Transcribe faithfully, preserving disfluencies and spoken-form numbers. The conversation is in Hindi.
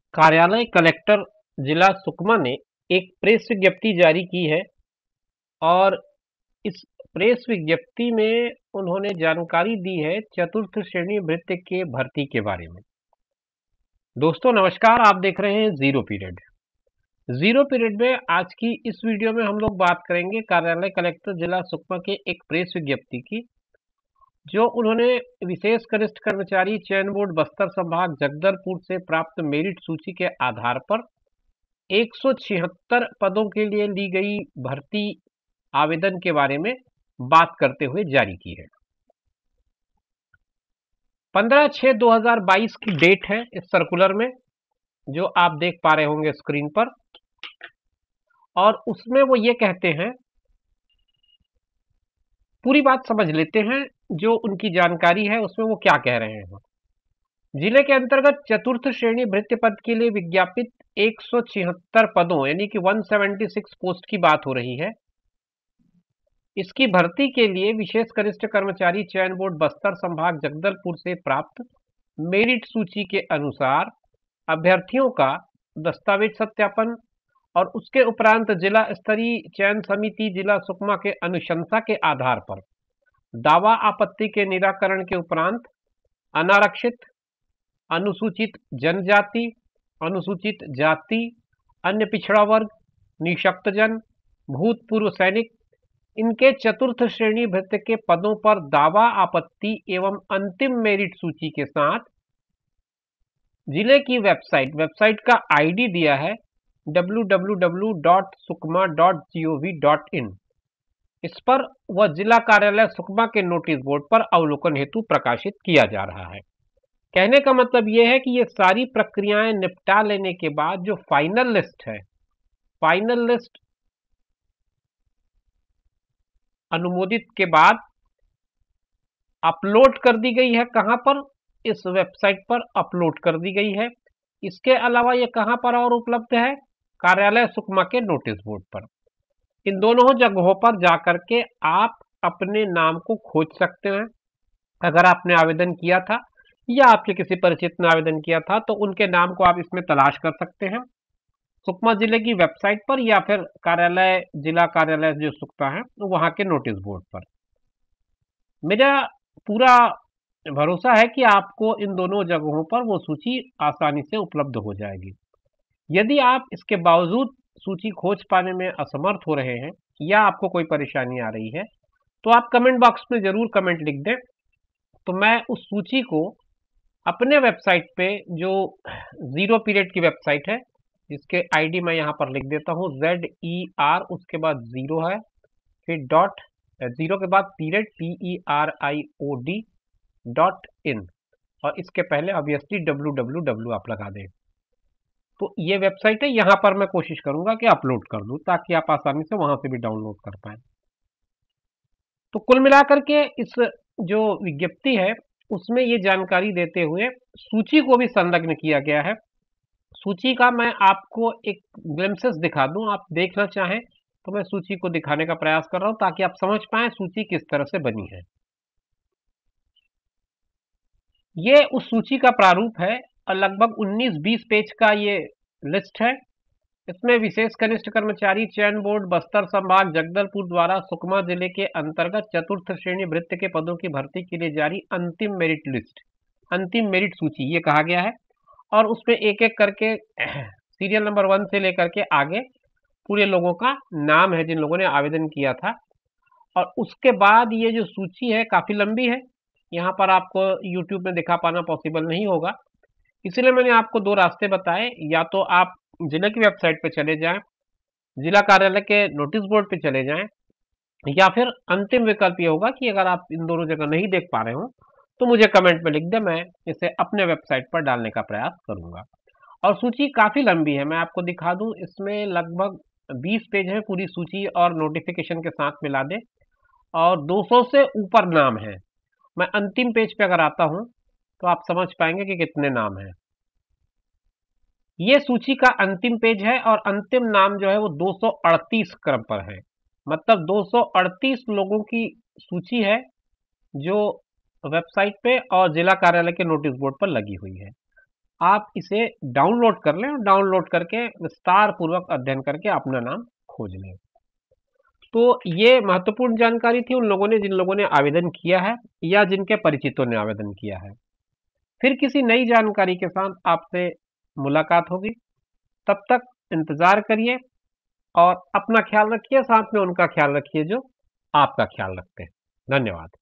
कार्यालय कलेक्टर जिला सुकमा ने एक प्रेस विज्ञप्ति जारी की है और इस प्रेस विज्ञप्ति में उन्होंने जानकारी दी है चतुर्थ श्रेणी भृत्य के भर्ती के बारे में। दोस्तों नमस्कार, आप देख रहे हैं जीरो पीरियड। जीरो पीरियड में आज की इस वीडियो में हम लोग बात करेंगे कार्यालय कलेक्टर जिला सुकमा के एक प्रेस विज्ञप्ति की, जो उन्होंने विशेष कनिष्ठ कर्मचारी चयन बोर्ड बस्तर संभाग जगदलपुर से प्राप्त मेरिट सूची के आधार पर एक सौ छिहत्तर पदों के लिए ली गई भर्ती आवेदन के बारे में बात करते हुए जारी की है। पंद्रह छह दो हज़ार बाईस की डेट है इस सर्कुलर में, जो आप देख पा रहे होंगे स्क्रीन पर। और उसमें वो ये कहते हैं, पूरी बात समझ लेते हैं जो उनकी जानकारी है उसमें वो क्या कह रहे हैं। जिले के अंतर्गत चतुर्थ श्रेणी भृत्य पद के लिए विज्ञापित एक सौ छिहत्तर पदों यानी कि एक सौ छिहत्तर पोस्ट की बात हो रही है। इसकी भर्ती के लिए विशेष कनिष्ठ कर्मचारी चयन बोर्ड बस्तर संभाग जगदलपुर से प्राप्त मेरिट सूची के अनुसार अभ्यर्थियों का दस्तावेज सत्यापन और उसके उपरांत जिला स्तरीय चयन समिति जिला सुकमा के अनुशंसा के आधार पर दावा आपत्ति के निराकरण के उपरांत अनारक्षित, अनुसूचित जनजाति, अनुसूचित जाति, अन्य पिछड़ा वर्ग, निःशक्तजन, भूतपूर्व सैनिक, इनके चतुर्थ श्रेणी भृत्य के पदों पर दावा आपत्ति एवं अंतिम मेरिट सूची के साथ जिले की वेबसाइट वेबसाइट का आईडी दिया है W W W dot Sukma dot G O V dot in. इस पर वह जिला कार्यालय सुकमा के नोटिस बोर्ड पर अवलोकन हेतु प्रकाशित किया जा रहा है। कहने का मतलब यह है कि ये सारी प्रक्रियाएं निपटा लेने के बाद जो फाइनल लिस्ट है, फाइनल लिस्ट अनुमोदित के बाद अपलोड कर दी गई है। कहां पर? इस वेबसाइट पर अपलोड कर दी गई है। इसके अलावा ये कहां पर और उपलब्ध है? कार्यालय सुकमा के नोटिस बोर्ड पर। इन दोनों जगहों पर जाकर के आप अपने नाम को खोज सकते हैं। अगर आपने आवेदन किया था या आपके किसी परिचित ने आवेदन किया था तो उनके नाम को आप इसमें तलाश कर सकते हैं सुकमा जिले की वेबसाइट पर या फिर कार्यालय जिला कार्यालय जो सुकमा है वहां के नोटिस बोर्ड पर। मेरा पूरा भरोसा है कि आपको इन दोनों जगहों पर वो सूची आसानी से उपलब्ध हो जाएगी। यदि आप इसके बावजूद सूची खोज पाने में असमर्थ हो रहे हैं या आपको कोई परेशानी आ रही है तो आप कमेंट बॉक्स में जरूर कमेंट लिख दें, तो मैं उस सूची को अपने वेबसाइट पे, जो जीरो पीरियड की वेबसाइट है जिसके आईडी मैं यहाँ पर लिख देता हूँ जेड ई आर, उसके बाद जीरो है, फिर डॉट, जीरो के बाद period P E R I O D dot in, और इसके पहले ऑब्वियसली डब्ल्यू डब्ल्यू डब्ल्यू आप लगा दें। तो ये वेबसाइट है, यहाँ पर मैं कोशिश करूंगा कि अपलोड कर दूं ताकि आप आसानी से वहां से भी डाउनलोड कर पाए। तो कुल मिलाकर के इस जो विज्ञप्ति है उसमें ये जानकारी देते हुए सूची को भी संलग्न किया गया है। सूची का मैं आपको एक ग्लिम्पसेस दिखा दूं, आप देखना चाहें तो मैं सूची को दिखाने का प्रयास कर रहा हूं ताकि आप समझ पाएं सूची किस तरह से बनी है। ये उस सूची का प्रारूप है और लगभग उन्नीस बीस पेज का ये लिस्ट है। इसमें विशेष कनिष्ठ कर्मचारी चयन बोर्ड बस्तर संभाग जगदलपुर द्वारा सुकमा जिले के अंतर्गत चतुर्थ श्रेणी भृत्य के पदों की भर्ती के लिए जारी अंतिम मेरिट लिस्ट, अंतिम मेरिट सूची ये कहा गया है। और उसमें एक एक करके सीरियल नंबर वन से लेकर के आगे पूरे लोगों का नाम है जिन लोगों ने आवेदन किया था। और उसके बाद ये जो सूची है काफी लंबी है, यहाँ पर आपको यूट्यूब में दिखा पाना पॉसिबल नहीं होगा, इसलिए मैंने आपको दो रास्ते बताए। या तो आप जिले की वेबसाइट पे चले जाएं, जिला कार्यालय के नोटिस बोर्ड पे चले जाएं, या फिर अंतिम विकल्प ये होगा कि अगर आप इन दोनों जगह नहीं देख पा रहे हो तो मुझे कमेंट में लिख दें, मैं इसे अपने वेबसाइट पर डालने का प्रयास करूंगा। और सूची काफी लंबी है, मैं आपको दिखा दूं, इसमें लगभग बीस पेज है पूरी सूची और नोटिफिकेशन के साथ मिला दे, और दो सौ से ऊपर नाम है। मैं अंतिम पेज पे अगर आता हूं तो आप समझ पाएंगे कि कितने नाम हैं। ये सूची का अंतिम पेज है और अंतिम नाम जो है वो दो सौ अड़तीस क्रम पर है, मतलब दो सौ अड़तीस लोगों की सूची है जो वेबसाइट पे और जिला कार्यालय के नोटिस बोर्ड पर लगी हुई है। आप इसे डाउनलोड कर लें और डाउनलोड करके विस्तार पूर्वक अध्ययन करके अपना नाम खोज लें। तो ये महत्वपूर्ण जानकारी थी उन लोगों ने जिन लोगों ने आवेदन किया है या जिनके परिचितों ने आवेदन किया है। फिर किसी नई जानकारी के साथ आपसे मुलाकात होगी। तब तक इंतजार करिए और अपना ख्याल रखिए, साथ में उनका ख्याल रखिए जो आपका ख्याल रखते हैं। धन्यवाद।